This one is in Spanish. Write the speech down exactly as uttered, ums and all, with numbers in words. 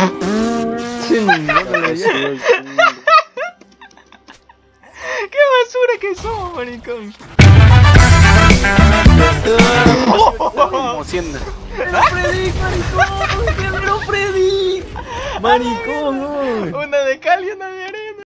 Sí, no, no, no, ¡Qué basura que somos, maricón! como siendo. Freddy, maricón, ¡Qué Freddy! Maricón, Una de cal y una de